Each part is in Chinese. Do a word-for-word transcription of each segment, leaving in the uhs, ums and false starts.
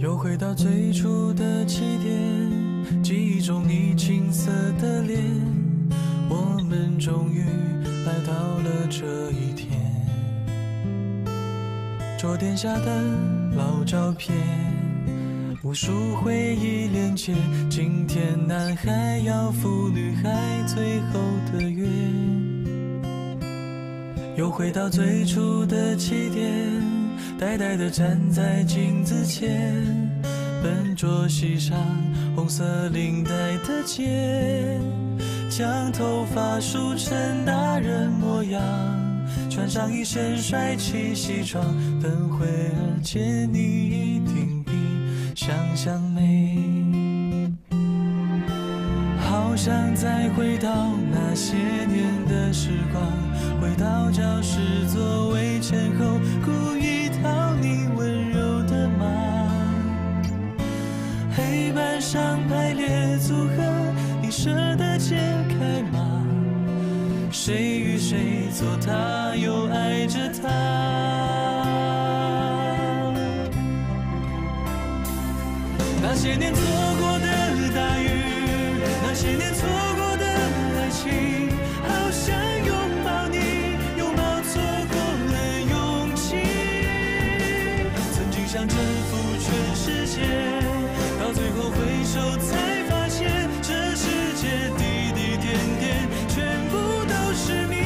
又回到最初的起点，记忆中你青涩的脸，我们终于来到了这一天。桌垫下的老照片，无数回忆连接，今天男孩要赴女孩最后的约。又回到最初的起点，呆呆地站在镜子前，笨拙系上红色领带的结，将头发梳成大人模样，穿上一身帅气西装，等会儿见你一定比想象美。好想再回到那些年的时光，回到教室座位前后，故意讨你温柔的骂。黑板上排列组合，你舍得解开吗？谁与谁做他，又爱着他。那些年错过的大雨，那些年错过的爱情，好想拥抱你，拥抱错过了勇气。曾经想征服全世界，到最后回首才发现，这世界滴滴点点全部都是你。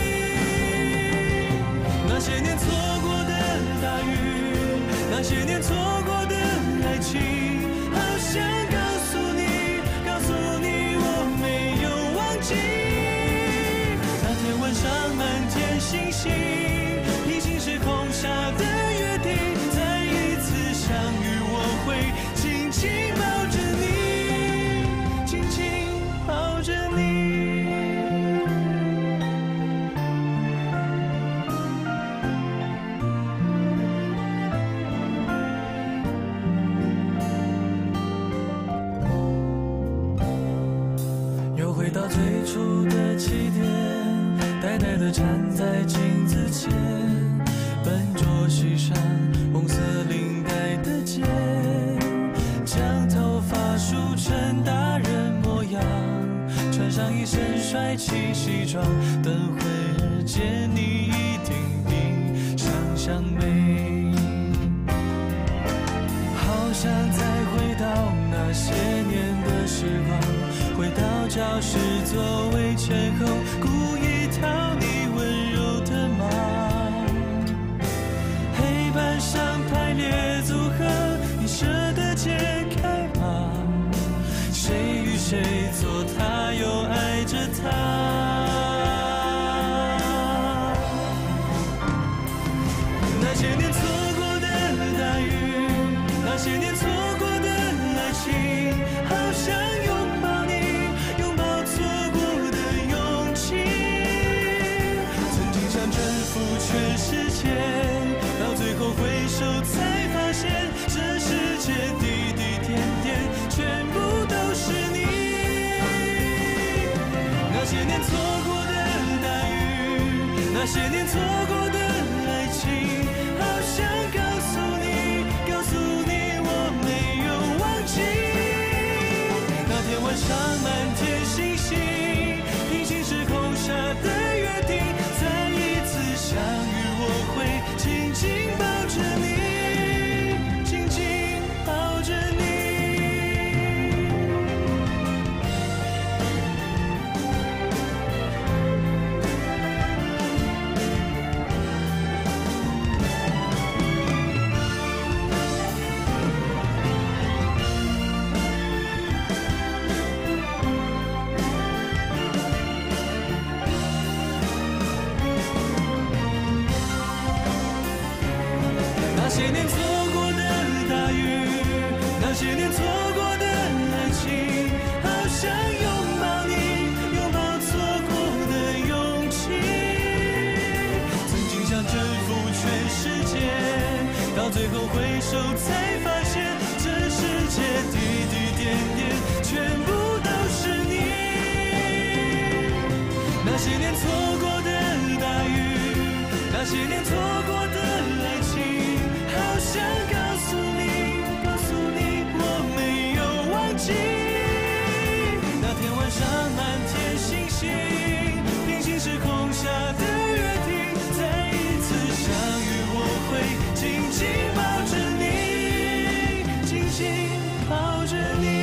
那些年错过的大雨，那些年错过的爱情，好想告诉你，告诉你我没有忘记。那天晚上满天星星，平行时空下的约定，再一次相遇我会紧紧抱着你，紧紧抱着你。又回到最初的起点，呆呆地站在镜子前，笨拙系上红色领带的结，将头发梳成大人模样，穿上一身帅气西装，等会儿见你一定比想象美。好想再回到那些年的时光，回到教室座位前后，故意讨你温柔的骂。黑板上排列组合，你舍得解开吗？谁与谁做他，又爱着他。那些年错过的大雨，那些年错过的爱情，好想拥抱你，拥抱错过的勇气。曾经想征服全世界，到最后回首才发现，这世界滴滴点点全部都是你。那些年错过的大雨，那些年错过的爱情，好想告诉你，告诉你我没有忘记。那天晚上满天星星，平行时空下的约定，再一次相遇我会紧紧抱着你，紧紧抱着你。那些年错过的大雨，那些年错过的爱情，好想拥抱你，拥抱错过的勇气。曾经想征服全世界，到最后回首才发现，这世界滴滴点点全部都是你。那些年错过的大雨，那些年错过的爱情，好想告诉你，告诉着你。